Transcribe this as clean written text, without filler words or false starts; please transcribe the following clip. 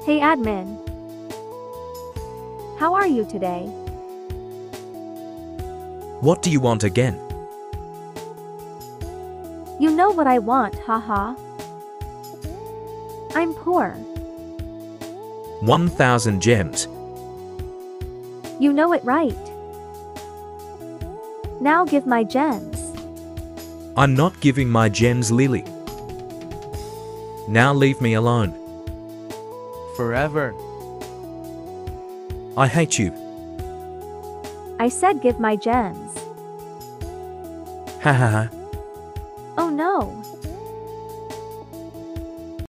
Hey admin. How are you today? What do you want again? You know what I want, haha. I'm poor. 1,000 gems. You know it right. Now give my gems. I'm not giving my gems, Lily. Now leave me alone. Forever. I hate you. I said give my gems. Ha ha ha. Oh no.